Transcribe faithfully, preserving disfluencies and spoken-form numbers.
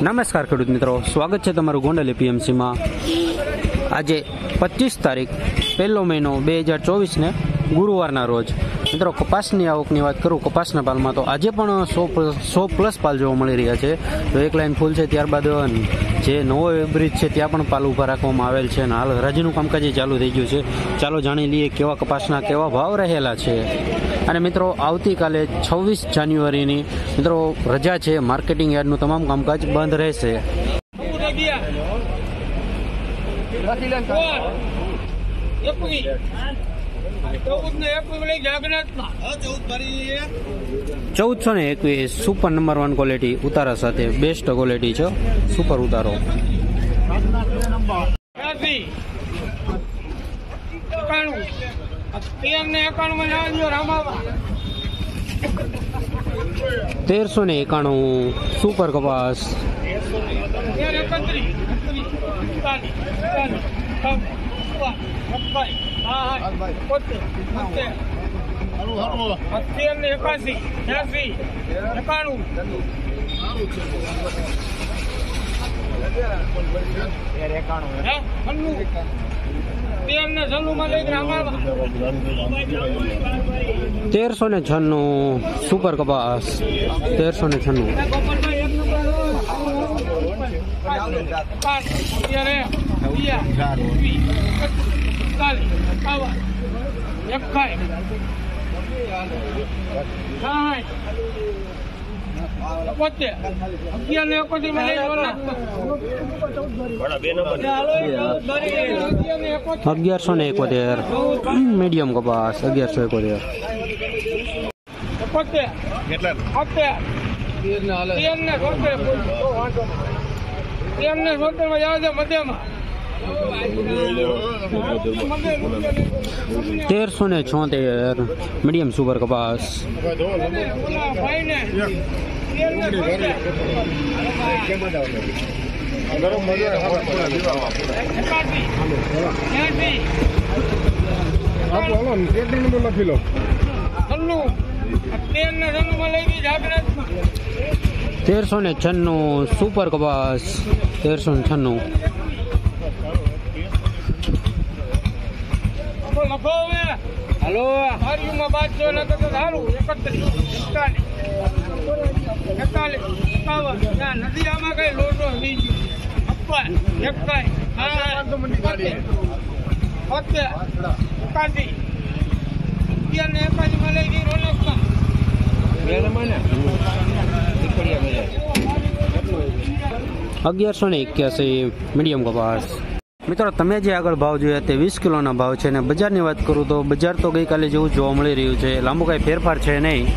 નમસ્કાર ખેડૂત મિત્રો, સ્વાગત છે તમારું ગોંડલ એપીએમસીમાં। આજે પચીસ તારીખ પહેલો મહિનો બે હજાર ચોવીસને ગુરુવારના રોજ મિત્રો કપાસની આવકની વાત કરું, કપાસના પાલમાં તો આજે પણ સો સો પ્લસ પાલ જોવા મળી રહ્યા છે। તો એક લાઈન ફૂલ છે, ત્યારબાદ જે નવો બ્રિજ છે ત્યાં પણ પાલ ઊભા રાખવામાં આવેલ છે અને હાલ હરાજીનું કામકાજ ચાલુ થઈ ગયું છે। ચાલો જાણી લઈએ કેવા કપાસના કેવા ભાવ રહેલા છે। અને મિત્રો આવતીકાલે છવ્વીસ જાન્યુઆરીની મિત્રો રજા છે, માર્કેટિંગ યાર્ડનું તમામ કામકાજ બંધ રહેશે। ચૌદસો ને એકવીસ સુપર નંબર વન ક્વોલિટી ઉતારા સાથે બેસ્ટ ક્વોલિટી છે, સુપર ઉતારો। તેરસો ને એકાણું સુપર કપાસ। એકાસી એસી એકાણું તેરસો ને છન્નું સુપર કપાસ। તેરસો ને છન્નું અગિયારસો ને એકોતેર મીડિયમ કપાસ અગિયારસો એકોતેર। તેરસો ને છોતેર મીડિયમ સુપર કપાસ। તેરસો ને છન્નું સુપર કપાસ। તેરસો ને છન્નું હલો હારીમાં બાદશો ન તો સારું એકત્રીસ એકતાલીસ એકાવન નથી આમાં કઈ લોટો નહીં અપ્પા એકાઈ એકાસી ને એકાસી માં લઈ ગઈ રોનકમાં અગિયારસો ને એક્યાસી મીડિયમ કપાસ। મિત્રો તમે જે આગળ ભાવ જોયા તે વીસ કિલોના ભાવ છે અને બજારની વાત કરું તો બજાર તો ગઈકાલે જેવું જોવા મળી રહ્યું છે, લાંબો કાંઈ ફેરફાર છે નહીં।